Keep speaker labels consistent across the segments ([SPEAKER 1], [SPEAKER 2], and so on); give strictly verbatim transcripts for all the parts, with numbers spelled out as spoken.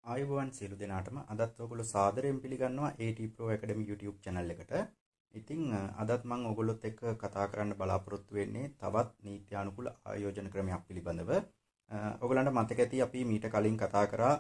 [SPEAKER 1] ආයුබෝවන් සියලු දෙනාටම අදත් ඔයගොල්ලෝ සාදරයෙන් පිළිගන්නවා A T Pro Academy YouTube channel එකට. ඉතින් අදත් මම ඔයගොල්ලොත් එක්ක කතා කරන්න බලාපොරොත්තු වෙන්නේ තවත් නීත්‍යානුකූල ආයෝජන ක්‍රමයක් පිළිබඳව. ඔයගොල්ලන්ට මතක ඇති අපි මීට කලින් කතා කරා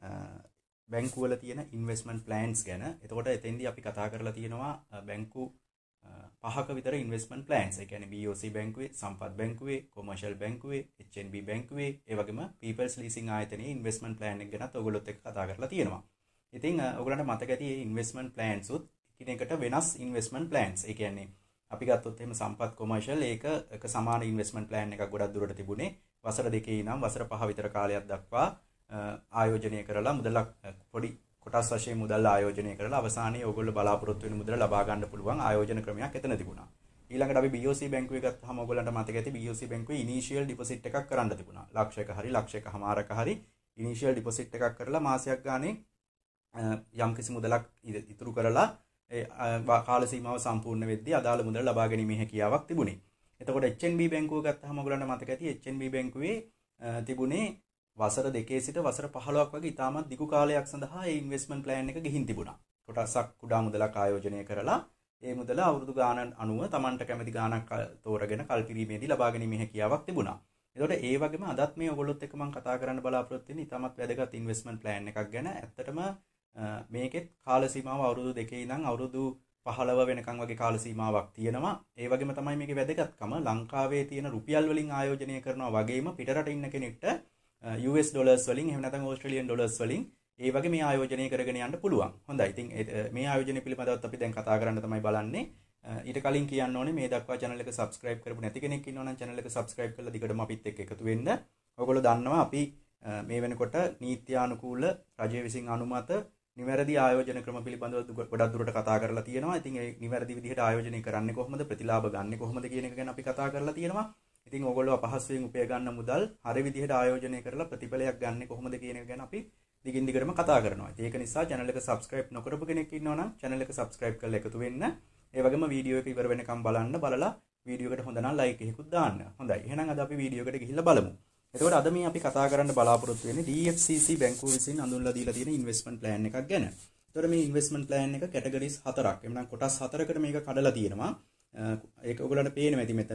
[SPEAKER 1] බැංකු වල තියෙන ඉන්වෙස්ට්මන්ට් ප්ලෑන්ස් ගැන. එතකොට එතෙන්දී අපි කතා කරලා තියෙනවා බැංකු පහක විතර ඉන්වෙස්ට්මන්ට් ප්ලෑන්ස්. ඒ කියන්නේ B O C බැංකුවේ, සම්පත් බැංකුවේ, කොමර්ෂල් බැංකුවේ, H N B බැංකුවේ, ඒ වගේම People's Leasing ආයතනයේ ඉන්වෙස්ට්මන්ට් ප්ලෑන් එක ගැනත් ඔයගොල්ලොත් එක්ක කතා කරලා තියෙනවා. ඉතින් ඔයගොල්ලන්ට මතක ඇති මේ ඉන්වෙස්ට්මන්ට් ප්ලෑන්ස් උත් එකිනෙකට වෙනස් ඉන්වෙස්ට්මන්ට් ප්ලෑන්ස්. ඒ කියන්නේ අපි ගත්තොත් එහෙම සම්පත් කොමර්ෂල් ඒක එක සමාන ඉන්වෙස්ට්මන්ට් ප්ලෑන් එකක් ගොඩක් දුරට තිබුණේ. වසර දෙකේ ඉඳන් වසර පහ විතර කාලයක් දක්වා ආයෝජනය කරලා මුදලක් පොඩි කොටස් වශයෙන් මුදල් ආයෝජනය කරලා අවසානයේ ඕගොල්ලෝ බලාපොරොත්තු වෙන මුදල ලබා ගන්න පුළුවන් ආයෝජන ක්‍රමයක් එතන තිබුණා. ඊළඟට අපි B O C බැංකුවේ ගත්තාම ඕගොල්ලන්ට මතක ඇති B O C බැංකුවේ ඉනිෂියල් ඩිපොසිට් එකක් කරන්න තිබුණා. ලක්ෂයක හරි ලක්ෂයකමාරක හරි ඉනිෂියල් ඩිපොසිට් එකක් කරලා මාසයක් ගානේ යම්කිසි මුදලක් ඉතුරු කරලා ඒ කාල සීමාව සම්පූර්ණ වෙද්දී අදාළ මුදල ලබා ගැනීමේ හැකියාවක් තිබුණේ. එතකොට H N B බැංකුව ගත්තාම ඕගොල්ලන්ට මතක ඇති H N B බැංකුවේ තිබුණේ වසර දෙකේ සිට වසර පහළොවක් වගේ ඉතාමත් දිගු කාලයක් සඳහා මේ ඉන්වෙස්ට්මන්ට් ප්ලෑන් එක ගෙහින් තිබුණා. කොටසක් කුඩා මුදලක් ආයෝජනය කරලා ඒ මුදල අවුරුදු ගානක් අනුව Tamanට කැමති ගානක් තෝරගෙන කල්පිරීමේදී ලබා ගැනීමේ හැකියාවක් තිබුණා. ඒතකොට ඒ වගේම අදත් මේ ඔයගොල්ලොත් එක්ක මම කතා කරන්න බලාපොරොත්තු වෙන්නේ ඉතාමත් වැදගත් ඉන්වෙස්ට්මන්ට් ප්ලෑන් එකක් ගැන. ඇත්තටම මේකෙත් කාල සීමාව අවුරුදු දෙකේ ඉඳන් අවුරුදු පහළොව වෙනකන් වගේ කාල සීමාවක් තියෙනවා. ඒ වගේම තමයි මේකේ වැදගත්කම ලංකාවේ තියෙන රුපියල් වලින් ආයෝජනය කරනවා වගේම පිටරට ඉන්න කෙනෙක්ට U S ඩොලර්ස් වලින් එහෙම නැත්නම් ඕස්ට්‍රේලියන් ඩොලර්ස් වලින් ඒ වගේ මේ ආයෝජනය කරගෙන යන්න පුළුවන්. හොඳයි. ඉතින් මේ ආයෝජනය පිළිබඳවත් අපි දැන් කතා කරන්න තමයි බලන්නේ. ඊට කලින් කියන්න ඕනේ මේ දක්වා channel එක subscribe කරපු නැති කෙනෙක් ඉන්නවා නම් channel එක subscribe කරලා දිගටම අපිත් එක්ක එකතු වෙන්න. ඔයගොල්ලෝ දන්නවා අපි මේ වෙනකොට නීත්‍යානුකූල රජය විසින් අනුමත නිවැරදි ආයෝජන ක්‍රම පිළිබඳව ගොඩක් දුරට කතා කරලා තියෙනවා. ඉතින් ඒ නිවැරදි විදිහට ආයෝජනය කරන්නේ කොහොමද, ප්‍රතිලාභ ගන්නෙ කොහොමද කියන එක ගැන අපි කතා කරලා තියෙනවා. ඉතින් ඕගොල්ලෝ අපහසුයෙන් උපය ගන්න මුදල් හරි විදිහට ආයෝජනය කරලා ප්‍රතිඵලයක් ගන්න කොහොමද කියන එක ගැන අපි දිගින් දිගටම කතා කරනවා. ඒක නිසා channel එක subscribe නොකරපු කෙනෙක් ඉන්නවා නම් channel එක subscribe කරලා එකතු වෙන්න. ඒ වගේම වීඩියෝ එක ඉවර වෙනකම් බලන්න, බලලා වීඩියෝ එකට හොඳ නම් like එකකුත් දාන්න. හොඳයි. එහෙනම් අද අපි වීඩියෝ එකට ගිහිල්ලා බලමු. එතකොට අද මේ අපි කතා කරන්න බලාපොරොත්තු වෙන්නේ D F C C බැංකුව විසින් අඳුන්ලා දීලා තියෙන investment plan එකක් ගැන. එතකොට මේ investment plan එක categories හතරක්. එhmenan කොටස් හතරකට මේක කඩලා තියෙනවා. ඒක ඔයගොල්ලන්ට පේනවා ඇති මෙතන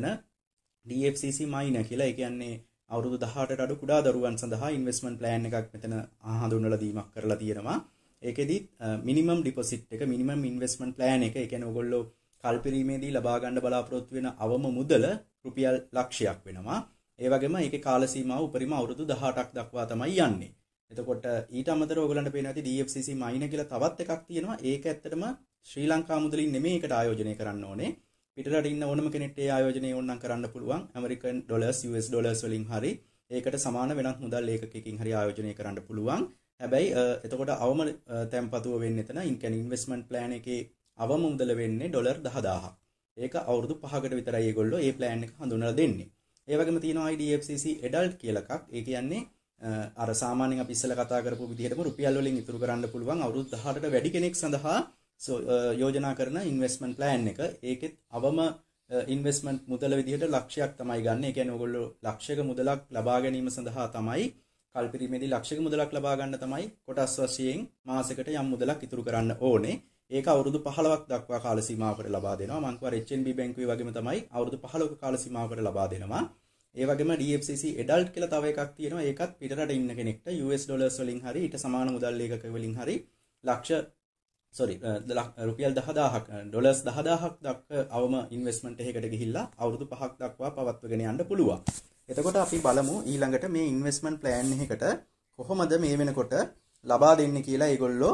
[SPEAKER 1] D F C C minor කියලා. ඒ කියන්නේ අවුරුදු දහඅටට අඩු කුඩා දරුවන් සඳහා ඉන්වෙස්ට්මන්ට් ප්ලෑන් එකක් මෙතන හඳුන්වලා දීමක් කරලා තියෙනවා. ඒකෙදි මිනිමම් ඩිපොසිට් එක, මිනිමම් ඉන්වෙස්ට්මන්ට් ප්ලෑන් එක, ඒ කියන්නේ ඔයගොල්ලෝ කල්පිරීමේදී ලබා ගන්න බලාපොරොත්තු වෙන අවම මුදල රුපියල් ලක්ෂයක් වෙනවා. ඒ වගේම ඒකේ කාල සීමාව උපරිම අවුරුදු දහඅටක් දක්වා තමයි යන්නේ. එතකොට ඊට අමතරව ඔයගොල්ලන්ට පේනවා ඇති D F C C minor කියලා තවත් එකක් තියෙනවා. ඒක ඇත්තටම ශ්‍රී ලංකා මුදලින් නෙමෙයි ඒකට ආයෝජනය කරන්න ඕනේ. පිටරට ඉන්න ඕනම කෙනෙක්ට ඒ ආයෝජනය ඕනනම් කරන්න පුළුවන්. American dollars, U S dollars වලින් හරි ඒකට සමාන වෙනත් මුදල් ඒකකකින් හරි ආයෝජනය කරන්න පුළුවන්. හැබැයි එතකොට අවම තැන්පතුව වෙන්නේ එතන කියන්නේ ඉන්වෙස්ට්මන්ට් ප්ලෑන් එකේ අවම මුදල වෙන්නේ ඩොලර් දහදාහක්. ඒක අවුරුදු පහකට විතරයි ඒගොල්ලෝ මේ ප්ලෑන් එක හඳුන්වලා දෙන්නේ. ඒ වගේම තියෙනවා D F C C adult කියලා එකක්. ඒ කියන්නේ අර සාමාන්‍යයෙන් අපි ඉස්සෙල්ලා කතා කරපු විදිහටම රුපියල් වලින් ඉතුරු කරන්න පුළුවන් අවුරුදු දහඅටට වැඩි කෙනෙක් සඳහා so යෝජනා කරන ඉන්වෙස්ට්මන්ට් ප්ලෑන් එක. ඒකෙත් අවම ඉන්වෙස්ට්මන්ට් මුදල විදිහට ලක්ෂයක් තමයි ගන්න. ඒ කියන්නේ ඔයගොල්ලෝ ලක්ෂයක මුදලක් ලබා ගැනීම සඳහා තමයි කල්පිරීමේදී ලක්ෂයක මුදලක් ලබා ගන්න තමයි කොටස් වශයෙන් මාසෙකට යම් මුදලක් ඉතුරු කරන්න ඕනේ. ඒක අවුරුදු පහළොවක් දක්වා කාල සීමාවකට ලබා දෙනවා. මම කිව්වා H N B බැංකුවේ වගේම තමයි අවුරුදු පහළොවක කාල සීමාවකට ලබා දෙනවා. ඒ වගේම D F C C adult කියලා තව එකක් තියෙනවා. ඒකත් පිටරට ඉන්න කෙනෙක්ට U S ඩොලර්ස් වලින් හරි ඊට සමාන මුදල් ඒකක වලින් හරි ලක්ෂ sorry රුපියල් දහදාහක් ඩොලර්ස් දහදාහක් දක්වා අවම ඉන්වෙස්ට්මන්ට් එකකට ගිහිල්ලා අවුරුදු පහක් දක්වා පවත්වගෙන යන්න පුළුවන්. එතකොට අපි බලමු ඊළඟට මේ ඉන්වෙස්ට්මන්ට් ප්ලෑන් එකකට කොහොමද මේ වෙනකොට ලබා දෙන්නේ කියලා ඒගොල්ලෝ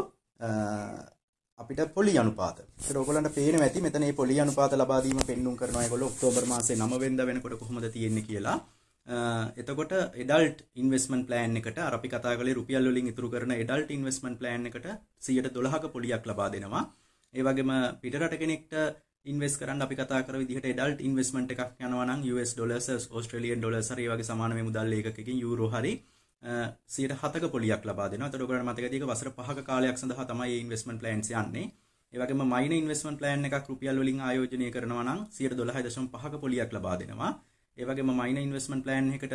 [SPEAKER 1] අපිට පොලි අනුපාත. ඒකට ඔයගොල්ලන්ට පේනවා ඇති මෙතන මේ පොලි අනුපාත ලබා දීම පෙන්눔 කරනවා ඒගොල්ලෝ ඔක්තෝබර් මාසේ නවය වෙනිදා වෙනකොට කොහොමද තියෙන්නේ කියලා. එතකොට adult investment plan එකට අර අපි කතා කළේ රුපියල් වලින් ඉතුරු කරන adult investment plan එකට සියයට දොළහක පොලියක් ලබා දෙනවා. ඒ වගේම පිටරට කෙනෙක්ට ඉන්වෙස්ට් කරන්න අපි කතා කර විදිහට adult investment එකක් යනවා නම් U S dollars, Australian dollars හරි ඒ වගේ සමාන මේ මුදල් ඒකකකින් යූරෝ හරි සියයට හතක පොලියක් ලබා දෙනවා. එතකොට ඔයගොල්ලන්ට මතක ඇති ඒක වසර පහක කාලයක් සඳහා තමයි මේ investment plans යන්නේ. ඒ වගේම minor investment plan එකක් රුපියල් වලින් ආයෝජනය කරනවා නම් සියයට දොළහයි දශම පහක පොලියක් ලබා දෙනවා. ඒ වගේම minor investment plan එකකට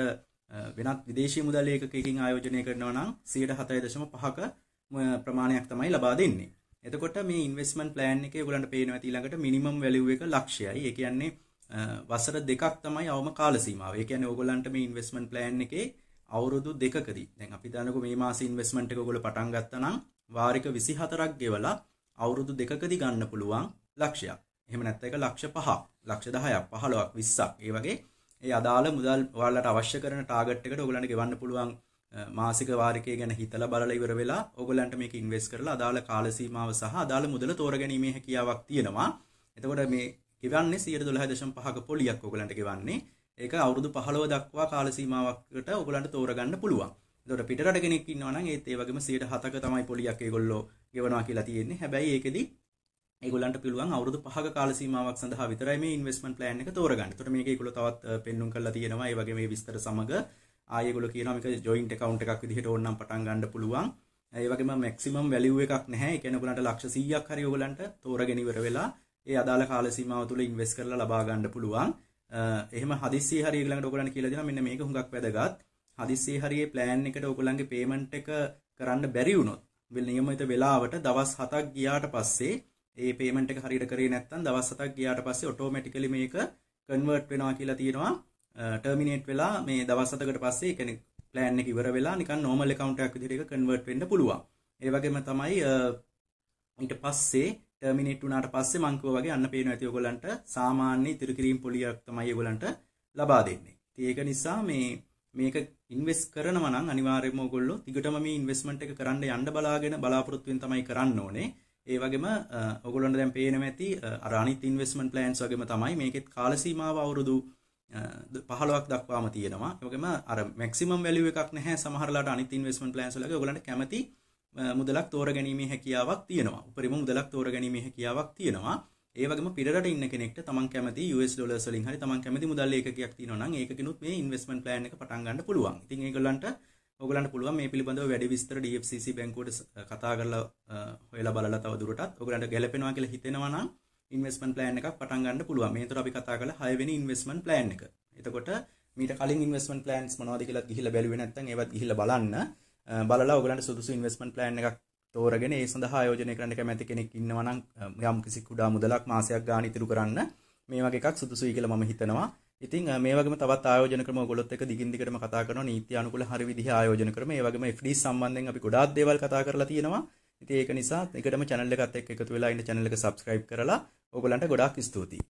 [SPEAKER 1] වෙනත් විදේශීය මුදල් ඒකකයකින් ආයෝජනය කරනවා නම් සියයට හතයි දශම පහක ප්‍රමාණයක් තමයි ලබා දෙන්නේ. එතකොට මේ ඉන්වෙස්ට්මන්ට් ප්ලෑන් එකේ ඔයගලන්ට පේනවා ඇති ඊළඟට මිනිමම් වැලියු එක ලක්ෂයයි. ඒ කියන්නේ වසර දෙකක් තමයි අවම කාල සීමාව. ඒ කියන්නේ ඔයගලන්ට මේ ඉන්වෙස්ට්මන්ට් ප්ලෑන් එකේ අවුරුදු දෙකකදී දැන් අපි දන්නකො මේ මාසේ ඉන්වෙස්ට්මන්ට් එක ඔයගොල්ලෝ පටන් ගත්තා නම් වාරික විසිහතරක් ගෙවලා අවුරුදු දෙකකදී ගන්න පුළුවන් ලක්ෂයක්. එහෙම නැත්නම් ඒක ලක්ෂ පහක්, ලක්ෂ දහයක්, පහළොවක්, විස්සක්. ඒ වගේ ඒ අදාළ මුදල් ඔයාලට අවශ්‍ය කරන ටාගට් එකට ඔයගලන්ට ගෙවන්න පුළුවන් මාසික වාරිකය ගැන හිතලා බලලා ඉවර වෙලා ඔයගලන්ට මේක ඉන්වෙස්ට් කරලා අදාළ කාල සීමාව සහ අදාළ මුදල තෝරගැනීමේ හැකියාවක් තියෙනවා. එතකොට මේ ගෙවන්නේ සියයට දොළහ දශම පහක පොලියක් ඔයගලන්ට ගෙවන්නේ. ඒක අවුරුදු පහළොව දක්වා කාල සීමාවකට ඔයගලන්ට තෝරගන්න පුළුවන්. එතකොට පිටරට කෙනෙක් ඉන්නවා නම් ඒත් ඒ වගේම සියයට හතක තමයි පොලියක් ඒගොල්ලෝ ගෙවනවා කියලා තියෙන්නේ. හැබැයි ඒකෙදි ඒගොල්ලන්ට පුළුවන් අවුරුදු පහක කාල සීමාවක් සඳහා විතරයි මේ ඉන්වෙස්ට්මන්ට් ප්ලෑන් එක තෝරගන්න. එතකොට මේක ඒගොල්ලෝ තවත් පෙන්눔 කරලා තියෙනවා. ඒ වගේ මේ විස්තර සමග ආයෙ ඒගොල්ලෝ කියනවා මේක ජොයින්ට් account එකක් විදිහට ඕනනම් පටන් ගන්න පුළුවන්. ඒ වගේම මැක්සිමම් වැලියු එකක් නැහැ. ඒ කියන්නේ ඔයගලන්ට ලක්ෂ සීයක් හරි ඔයගලන්ට තෝරගෙන ඉවර වෙලා ඒ අදාළ කාල සීමාව තුළ ඉන්වෙස්ට් කරලා ලබා ගන්න පුළුවන්. එහෙම හදිස්සියේ හරි ඊළඟට ඔයගලන්ට කියලා දෙනවා මෙන්න මේක හුඟක් වැදගත්. හදිස්සියේ හරි මේ ප්ලෑන් එකට ඔයගලන්ගේ පේමන්ට් එක කරන්න බැරි වුණොත් වෙල නියමිත වෙලාවට දවස් හතක් ගියාට පස්සේ ඒ පේමන්ට් එක හරියට කරේ නැත්නම් දවස් හතක් ගියාට පස්සේ ඔටෝමැටිකලි මේක කන්වර්ට් වෙනවා කියලා තියෙනවා. ටර්මිනේට් වෙලා මේ දවස් හතකට පස්සේ කියන්නේ ප්ලෑන් එක ඉවර වෙලා නිකන් නෝමල් account එකක් විදිහට ඒක කන්වර්ට් වෙන්න පුළුවන්. ඒ වගේම තමයි ඊට පස්සේ ටර්මිනේට් වුණාට පස්සේ මං කිව්වා වගේ අන්න පේනවා ඇති ඔයගලන්ට සාමාන්‍ය ඉතිරි කිරීම පොලියක් තමයි ඔයගලන්ට ලබා දෙන්නේ. ඉතින් ඒක නිසා මේ මේක ඉන්වෙස්ට් කරනවා නම් අනිවාර්යයෙන්ම ඔයගොල්ලෝ ටිකටම මේ ඉන්වෙස්ට්මන්ට් එක කරන්න යන්න බලාගෙන බලාපොරොත්තු වෙන තමයි කරන්න ඕනේ. ඒ වගේම ඔයගොල්ලන්ට දැන් පේනවා ඇති අර අනිත් ඉන්වෙස්ට්මන්ට් ප්ලෑන්ස් වගේම තමයි මේකෙත් කාල සීමාව අවුරුදු පහළොවක් දක්වාම තියෙනවා. ඒ වගේම අර මැක්සිමම් වැලියු එකක් නැහැ සමහරලාට අනිත් ඉන්වෙස්ට්මන්ට් ප්ලෑන්ස් වලගේ ඔයගොල්ලන්ට කැමති මුදලක් තෝරගැනීමේ හැකියාවක් තියෙනවා. උපරිම මුදලක් තෝරගැනීමේ හැකියාවක් තියෙනවා. ඒ වගේම පිටරට ඉන්න කෙනෙක්ට තමන් කැමති යූ එස් ඩොලර්ස් වලින් හරි තමන් කැමති මුදල් ඒකකයක් තියෙනවා නම් ඒකකිනුත් මේ ඉන්වෙස්ට්මන්ට් ප්ලෑන් එක පටන් ගන්න පුළුවන්. ඉතින් ඒගොල්ලන්ට ඔයගොල්ලන්ට පුළුවන් මේ පිළිබඳව වැඩි විස්තර ඩී එෆ් සී සී බැංකුවට කතා කරලා හොයලා බලලා තව දුරටත් ඔයගොල්ලන්ට ගැලපෙනවා කියලා හිතෙනවා නම් ඉන්වෙස්ට්මන්ට් ප්ලෑන් එකක් පටන් ගන්න පුළුවන්. මේතර අපි කතා කරලා හය වෙනි ඉන්වෙස්ට්මන්ට් ප්ලෑන් එක. එතකොට මීට කලින් ඉන්වෙස්ට්මන්ට් ප්ලෑන්ස් මොනවද කියලා ගිහිල්ලා බැලුවේ නැත්නම් ඒවත් ගිහිල්ලා බලන්න. බලලා ඔයගොල්ලන්ට සුදුසු ඉන්වෙස්ට්මන්ට් ප්ලෑන් එකක් තෝරගෙන ඒ සඳහා ආයෝජනය කරන්න කැමති කෙනෙක් ඉන්නවා නම් යම් කිසි කුඩා මුදලක් මාසයක් ගාන ඉතුරු කරන්න මේ වගේ එකක් සුදුසුයි කියලා මම හිතනවා. ඉතින් මේ වගේම තවත් ආයෝජන ක්‍රම ඔයගොල්ලොත් එක්ක දිගින් දිගටම කතා කරනවා නීති අනුකූල හරි විදිහ ආයෝජන ක්‍රම. ඒ වගේම එෆ් ඩී සම්බන්ධයෙන් අපි ගොඩාක් දේවල් කතා කරලා තියෙනවා. ඉතින් ඒක නිසා එකටම channel එකත් එක්ක එකතු වෙලා ඉන්න channel එක subscribe කරලා ඔයගොල්ලන්ට ගොඩාක් ස්තුතියි.